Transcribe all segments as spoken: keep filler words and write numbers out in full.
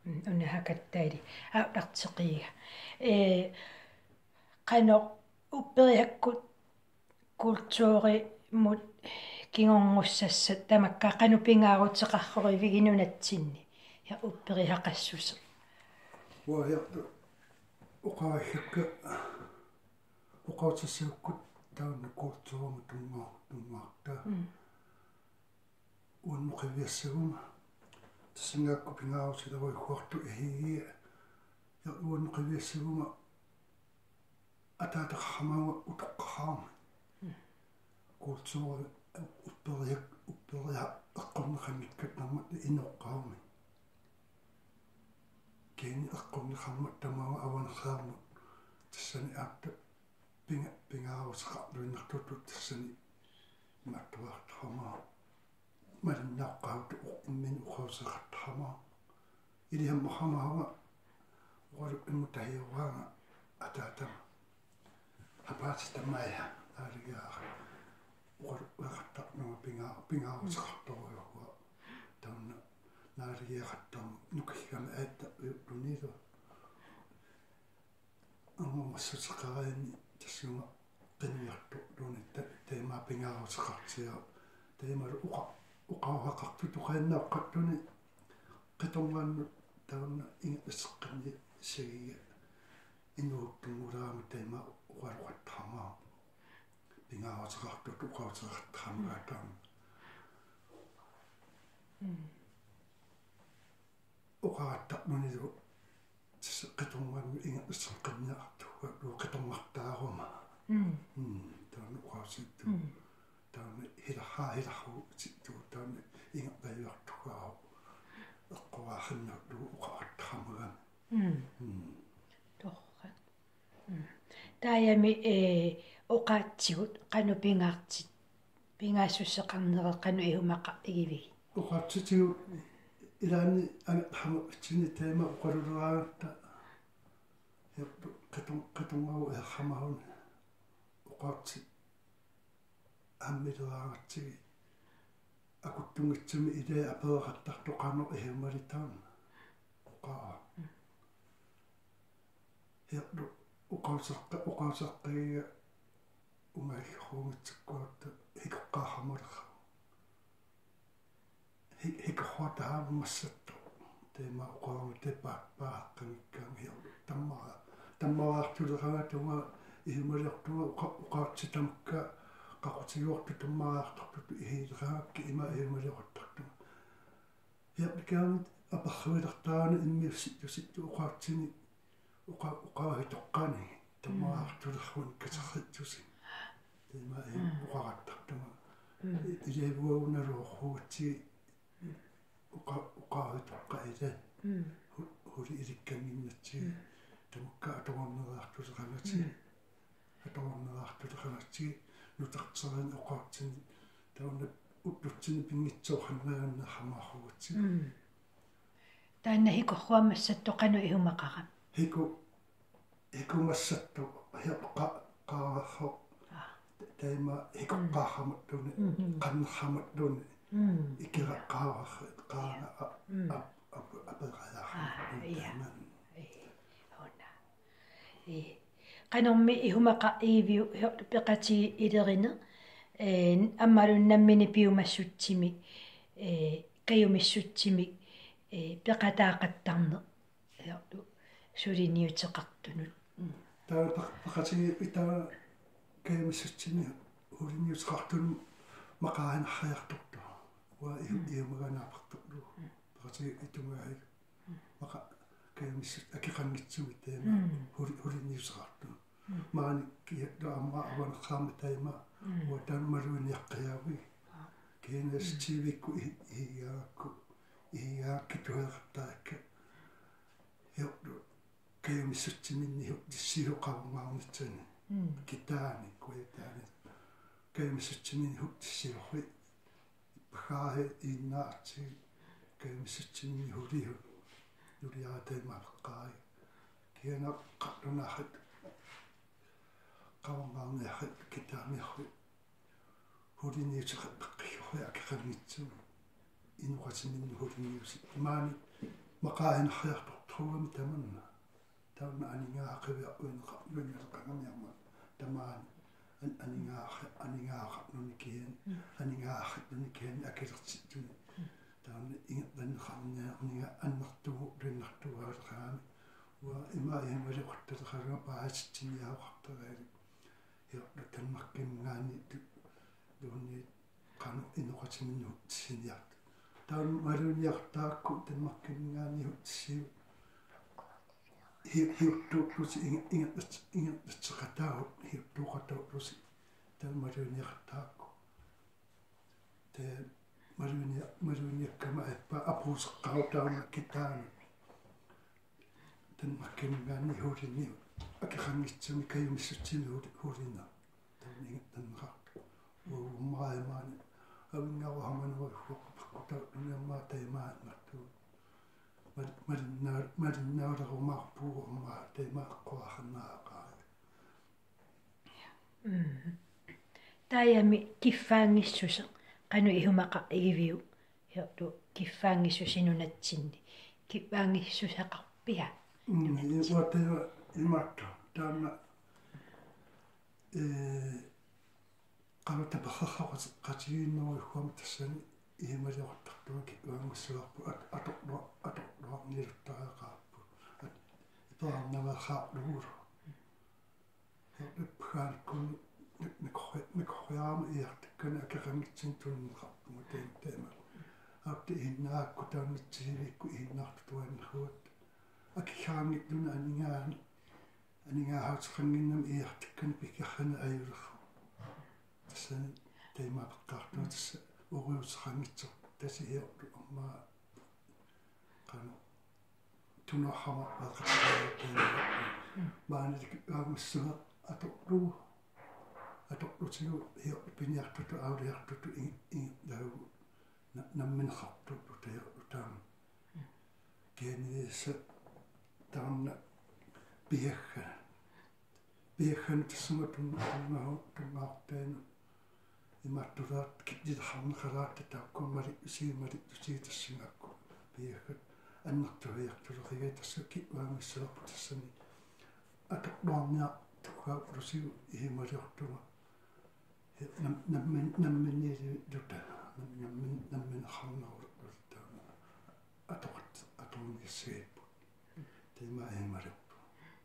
Unna hakattaili aartartiqiga ee qano upperiakkut kultuuri mut kingorngussassa tamakka qanu pingaaruteqarrori viginunatsinni ja upperihaqassusa wa ja uqaallakka uqautissiukkut taunna kultuuri tunga tungaarta unmuqiviassaguma tasingakku pingaarutilero ikkuartu ihigia ja unmuqiviassaguma атаатеқармауга утоққарама култуури уппериак уппериа эққорнеқангиккатнармат иноққарами кени эққорнеқармат тамаа аванерсаармут тассани аатта пинга пингаарусеқарлуиннартутут тассани маттуартармаа малиннааққауту иммин уқаусеқартармаа илиаммахамаава уалу иммутаиуаага атаатама апаатстамая алигаа уақаттарнуа пингаа пингаарусеқарторуйуа таунна наалигиақаттарм нукиггама аатта тунилу аммассутеқараани тассума қиниарту тунитта тема пингаарусеқартиа темалу уқа уқаавақарту туқааннааққаттуни қиторгаанну таунна ингасеққани сигига инууттунгулаама тема уалуаттармаа пингаарусеқарту уқаутеқартармаа таам уқааттарнунилу қиторгаанну ингасеққиннаартуга луқитормартаарума м таам уқауситту таам хилахаа хилаху ситту таам ингаппаюартугаа эққуаахиннарту уқааттармаа м торра тааями э оqaатсигут qanu pingaartit pingaassussеқарнере qanu ihumaqqa igivigi оqaatситигу илаани агахама ичини тема уqaluleraagta япту qatun qatungaru erhamahun оqaatsi аммилераагатсиги акуттунгитсуми илаа апереқартарту qanu ihumалитаама оqaa япту уqausaqqa уqausaqqiga умааллурунгитсаккуатта хикоққархамулерра хик хикохуатаа массатту тема уqaama тепааппааққамиккаами хиу таммара таммараартулераатунга ихималертуга уqaartитамакка qaqutiguortu таммараартартуту ихилераакки има ихималеруттартуга япикаамит апарруилертаана иммиусситтуситту уqaartini уqa уqaahitoqqaani таммаартулеррун касерритсуси тема э уqarаттартуга илиавуагуналуорруутси уqa уqaahitoqqa ила хули иликкангиннатси тамакка аторнераартулеранати аторнераартулеранати нутартсеран уqaartini таунна уттутсини пингитсоорханнааганна хамаарруутси таанна хикорруамассатту qanu ihumaqara hiku hikumassattu hiqqa qaararro taima hikoqqaarramuttuni qannerramuttuni ikiraqqaararri qaana apeqalaarra honna e qanormi ihumaqa iiviu peqati ilerina e ammalunnamini piumassutsimi e kayumissutsimi e peqataaqattarne yaartu сулиниутеқартунут таа пақати итаа каимиссутсини улиниутеқартун мақаанарриарторту уа иумаганаапартурлу пақати итунгаи мақа каимиссут акиқангитсуми таама хули улиниутеқарту маани киаттаама аванеққаама таима уа тааммалуиниаққиаави кенас тивикку ииаакку ииаакки туеқартаакка япту каимиссутсиминни тиссилоқарумаарнитсани китаани куятаани каимиссутсиминни хуттиссилорри иппахааи ииннаарти каимиссутсиминни хулиу нулиаатаимааққаи киана қартунахат қавамаарниахат китаамиарри хулиниутеқаққиорри акеқангитсуми инуқатиминни хулиниуси маани maqain khayartortuami tamanna tauna aningaa qiviaqquineqa lunnalqangamiarma tamaan aningaa aningaa nunikien aningaa nunikien akilertituni tauna ingertanneqarniaqniga annartugu lunnartugaaleqaami wa ima ihimaliqortaleqarma paasitiniaaqarteraali hiorlu tanmarkingaani luunni qanu inoqatiminu siniart taun maluniartaakku tanmarkingaani hutsiu hi hiortuusi inga inga inga tseqatau hiortuuqataurusi taun maluniartaakku te malunia maluniakkama appa apuuseqqaru tauna kitaana tanmarkingaani huulinni akirangitsumi kayumissutimi huulina taun tanqartu uummaaimaani авингаруармануаггуоқпаккута униаммаа таймааннарту мал малиннаа малиннаалерумаарпуу уммаа таймааққуаханнаақаа м таями киффаангиссуса қану ихумақа игивиу хиорту киффаангиссусинунатсинни киффаангиссусақарпиа м иуатева иматта таама э qamata pakhakhat qatiinnerui huam tassani ihimaliortartuak uangussуарпу аторнуа аторнуарнилуттариақарпу ипаарнаваахаарлугулу пхаанккуни накхой накхояама иартаккана акақангитсин туннеқарпугу таим таама аапти иннаакку тааннитсивикку иннаарту туаннахуат акихаангиттуна анингаани анингаахаутеқангиннам иартаккана пиккаррана аюлерру тассани таймаапеққартуа тасса уриусеқангитсо тасииорту аммаа қана тунахама ақатаа маанилик аамассуа аторлу аторлутигу хио пиниартуту аулиартуту ин ин дау намминеқартуту таиорту таам генеса таанна биахха биаххан тассама туннаху туннаартаана иматтулаат китдилахарнеқалаатта тааккуумали сиимали тусиитассингакку биаххат аннартуиартулерига тасса киуаамиссуарпу тассани аторлуарниа тугаа лусигу ихималиортуга нам наммин намминниили лута наммин намминеқарнерулу таана аторт аторнигиссииппу тима ихималиорту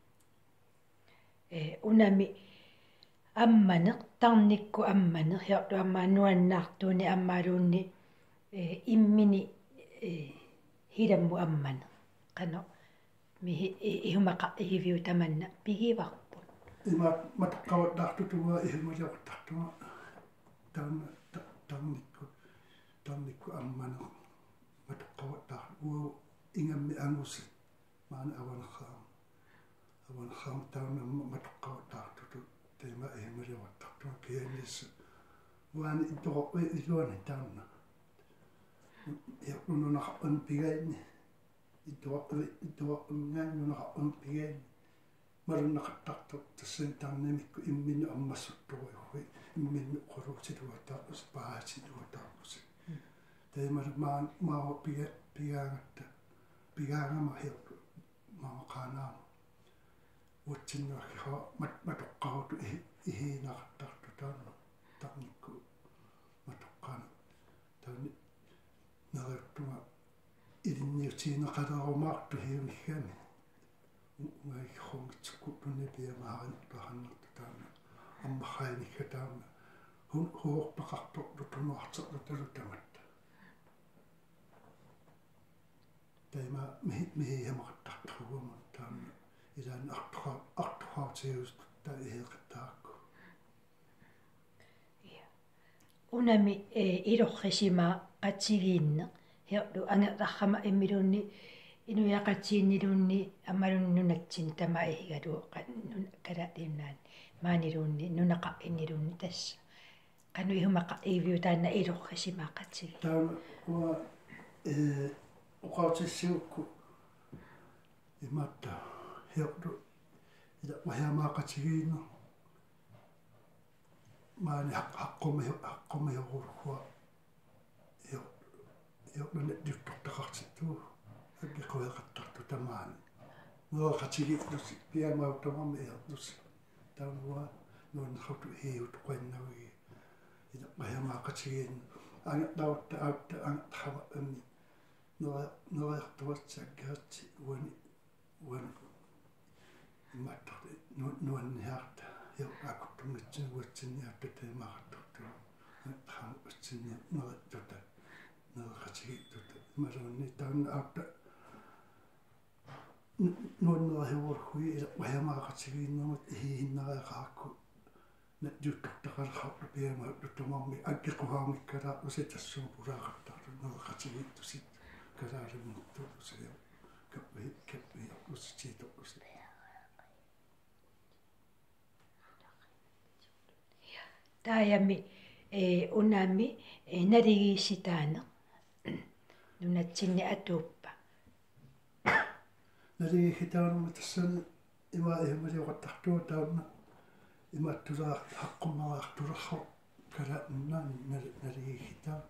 э унами амманеқ тарникку амманеқ хиорту аммааннуаннаартууни аммаалуунни э иммини э хиламму амманеқ қано ми ихумақа игивиу таманна пигиварпу има матаққаваттаартутуга ихималиортартуга таана тарникку тарникку амманеқ матаққаваттаар уу ингамми ангуси маана аванахаа аванахаа таана матаққаваттаартуту тема ихималиортартуга кианис уани итоқи илуани таана яқунунақарпан пигаини итоқи итоқунгааннунақарпан пигаини маруннақаттарту тассан таарнамикку иммину аммассуттуруйуи иммину қорутилуатаапус паатилуатаапус тема маан маа пига пигаагатта пигаагама хиорту маақаанаа утсиннуахиха мат матоққаруту ихинақартарту таана тарникку матоққана таани нараттуга илинниутиинеқалерумаарту хиумиггами унгайхонгитсукку туни пиамаарин паханнарту таана аммахайникка таана хун хуорпеқарту тунуартерлу талутаматта тайма ми миямартартругума таана илаан артра артраатиус таиheqtaakku я унами э илоррисима qatsigиинне хиорту ангерларрама иммилуунни инуяqatiиннилуунни аммалуннунатсин тама игалу калаатиуннаан маанилуунни нунаqa иннилуунни тасса qanu ihumаqa ивиу таана илоррисима qatсиги таана уа э уqautissiukku иматта хиорту ида уяамаақатигиинно маани хаққуми хаққуми хурхуа ио ио нэ диттортақартиттуу агги qeqqueqattartu tamaani nuaqatigitlusi piamauttamami iarlusi taunua nuannerrutu hiiut qannawi ida qajamaaqatigin angertautta autta angertama anni nora noriartuatsakkaatsi uani uani immattarti nuanniarta ja akuttungatsunuatsinniartu teemaqartartu angertama utsinni norittuta noriqatigittuta maluunni taunna autta nuannerhiuorhui ila qajamaaqatigiinnermat hiihinnariaqarakku natjuuttartaqalerhartu piama tuttumarmi akkequhaamikkala usitassuum pulaaqartartu noriqatigittusit kalaalimurtu usia kappi kappi usitiitoqus taayami e unami narigiisitaane nunatsinni atuuppa narigiisitaanuma tassani ima ihmaliuqattartua taunna imattulaa haqqumaraartulerru kala unnaani narigiisitaan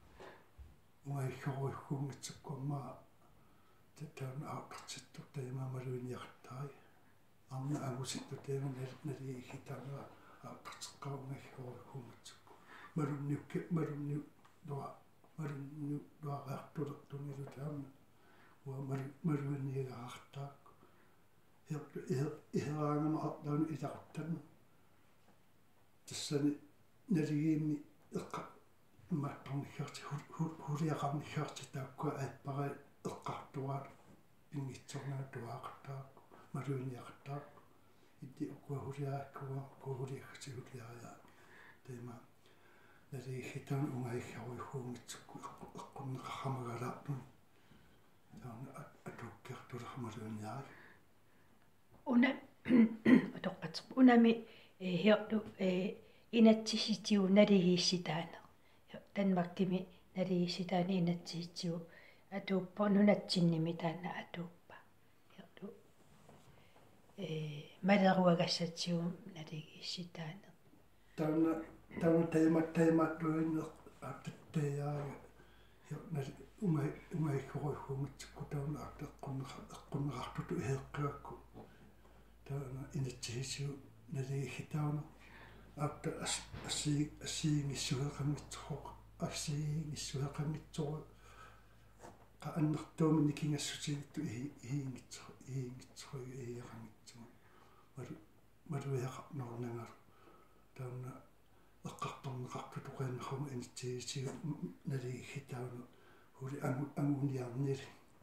uaiggoruikkuungitsukkuammaa tattauna aaqartittu taimaamaluiniaqattaari arna agusittu taima narigiisitaanua aaqarteqqaungaiggoruikkuungitsukku malunniukki malunniu dua malunniu duaqaartulertunilu taama ua maluinniigaartaakku hirtu iheraangama artauni ilaquttanna tassani naligiimmi eqqa maattornigiarti huliaqarnigiarti taakkua aipparai eqqartuaat pingitsornaa tuaaqartaakku maluinniaqartaakku itti ukua huliaakkua kuhuliaggati huliaria teema naligitaan ungaiggaruihuungitsukku eqqunneqarramagalaartun tauna atuukkiartulermaluinniari una otoqqatseq unami hiorlu inatsisitiu naligiissitaane tanmakkimi naligiissitaani inatsisitiu atuuppa nunatsinnimi taanna atuuppa hiorlu e maleruagassatium naligiissitaane tauna tauna teema teema tuinne attattayaaga hiornali ungai ungaiggoruihuungitsukku tauna aqteqqunneqa eqqunneqartutu iheeqqiakku tauna inatsisitiu naligiissitauna atta assi assiingissuheqangitsoq assiingissuheqangitsoq qa annertuumini kingassutiittu ihiingitso ihiingitsorugi iiaqangitsuga malu maluiaqarnornangalu tauna eqqartorneqartu toqaannerruma inatsisitiu naligiissitauna huli angu anguniarnili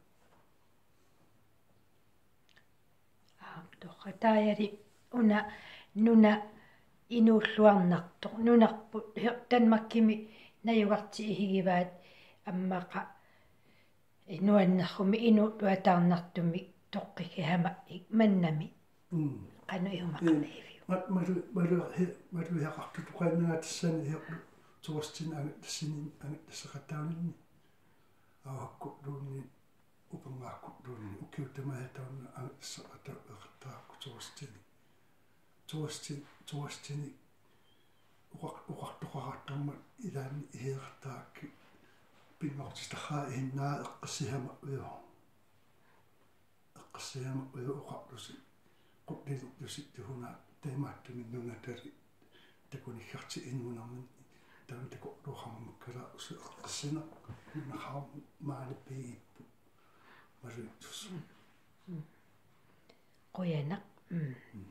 toqataayali una nuna inuulluarnartoq nunarpu tanmakkimi nayugarti ihigivaat ammaqa nuannerrumi inu tuataarnartumi toqqiki hama mannami qanu ihumaqarniiviu malu malu malu yaqartu toqaannanga tassani hiqlu tuastin angat tassinin angat tassaqataunni awakku duunni upangaakku duunni ukiutamaataunna angat tassaqataaqattaaqku tuastini tuastin tuastini uqaq uqartoqartarma ilaani iheertaakki pingortistaxaa ihinnaa eqqassihama uyo eqqassihama uyo uqarlusi qutlillusi tuhuna taimaattuminnunatari takuniggarti inuunarmin taun takorluuqarmakkala usu eqqassina nunaqaru maanippiippu maluuttus qoyanaq